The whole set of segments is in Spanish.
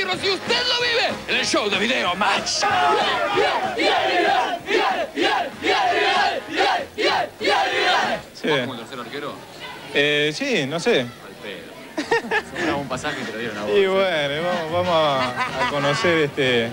Negros y usted lo vive en el show de Video Match. Sí. ¿Vos como el tercer arquero? Sí, no sé. Al pedo. Era un pasaje que te lo dieron a vos. Y bueno, vamos a conocer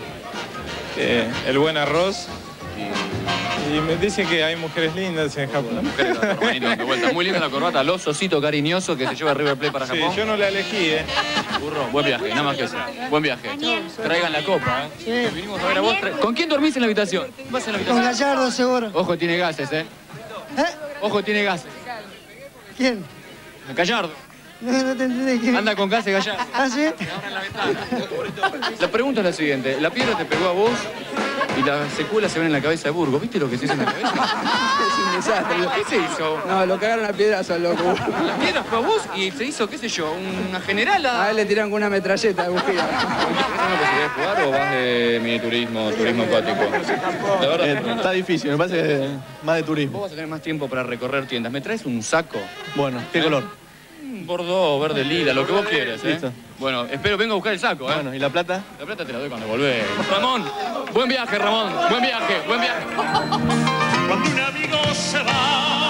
el buen arroz. Y me dicen que hay mujeres lindas en Japón. Mujeres, hermanito, de vuelta. Muy linda la corbata, los osito cariñoso que se lleva River Plate para Japón. Sí, yo no la elegí, Burro, buen viaje, nada más que eso. Buen viaje. Traigan la copa, ¿eh? Vinimos a ver a vos. ¿Con quién dormís en la habitación? ¿Vas en la habitación? Con Gallardo, seguro. Ojo, tiene gases, ¿eh? Ojo, tiene gases. ¿Quién? Gallardo. No te entendí. ¿Quién? Anda con gases, Gallardo. ¿Ah, sí? Ahora en la ventana. La pregunta es la siguiente. La piedra te pegó a vos y las secuelas se ven en la cabeza de Burgos. ¿Viste lo que se hizo en la cabeza? Es un desastre. ¿Qué se hizo? No, lo cagaron a piedras al loco. La piedra fue a vos y se hizo, qué sé yo, una generala. A él le tiraron con una metralleta de bujía. ¿Es una posibilidad de jugar o vas de miniturismo, turismo acuático? La verdad, Está difícil, me parece que más de vos turismo. vas a tener más tiempo para recorrer tiendas. ¿Me traes un saco? Bueno, ¿qué color? Bordeaux, verde lila, lo que vos quieras, ¿eh? Listo. Bueno, espero venga a buscar el saco, ¿eh? Bueno, ¿y la plata? La plata te la doy cuando volvés. Ramón, buen viaje, Ramón. Buen viaje, buen viaje. Cuando un amigo se va